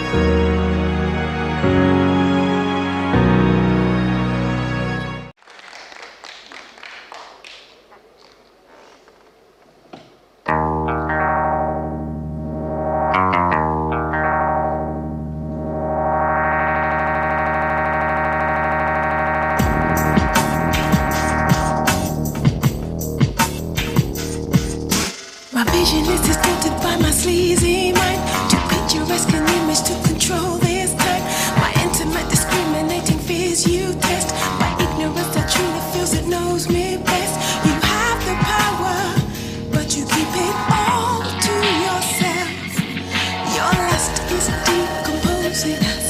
My vision is distorted by my sleazy mind. Too picturesque an image to control this time. My intimate discriminating fears you test. My ignorance that truly feels it knows me best. You have the power, but you keep it all to yourself. Your lust is decomposing us.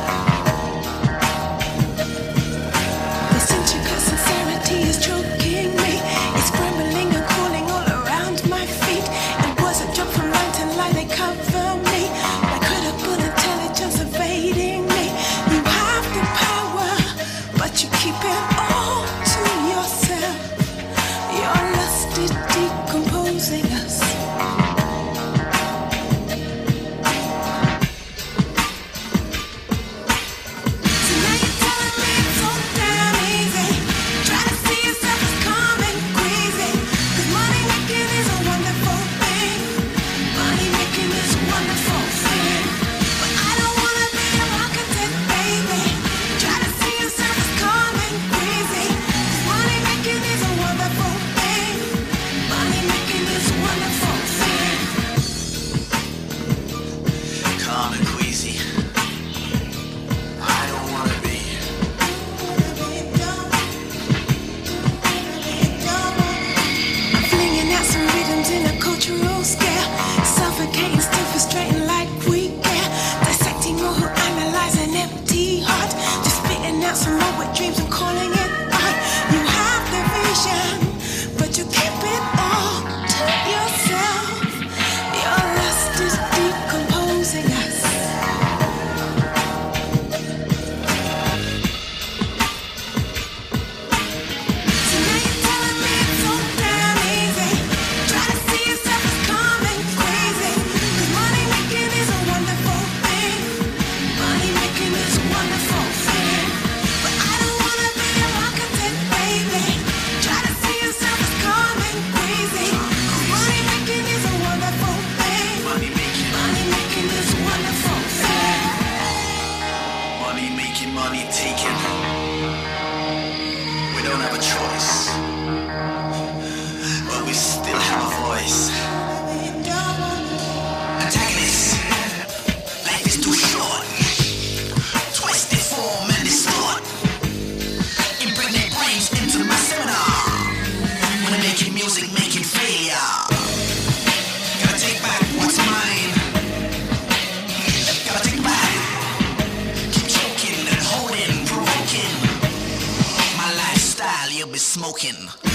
This intricate sincerity is choking me. It's crumbling and crawling all around my feet. It was a jump from line to line, they cover me. My credible intelligence evading me. You have the power, but you keep it all to yourself. Your lust is decomposing us. So now you're telling me it's so damn easy. Try to see yourself as calm and queasy. 'Cause money making is a wonderful thing. Money making is a wonderful thing. But I don't wanna be a marketed baby. Try to see yourself as calm and queasy. 'Cause money making is a wonderful thing. Money making is a wonderful thing. Calm and queasy. I don't wanna be. I'm flinging out some rhythms in a cultural scale. Suffocating, still frustrating like we care. Dissecting all who analyze an empty heart. Just spitting out some more wet dreams and calling it art. You have the vision, but you keep it all to yourself. Your lust is decomposing us. So now you're telling me it's so damn easy. Try to see yourself as calm and crazy. 'Cause money making is a wonderful thing. Money making is a wonderful thing. But I don't wanna be a marketed baby. Try to see yourself as calm and crazy. 'Cause money making is a wonderful thing. Money making, Money making is a wonderful thing. money making, money taking. We don't have a choice, but we still have a voice. Antagonists, life is too short. Twisted form and distort. Impregnate brains into my seminar. When I'm making music, making failure. Gotta take back what's mine. Gotta take back. Keep choking and holding, provoking. My lifestyle, you'll be smoking.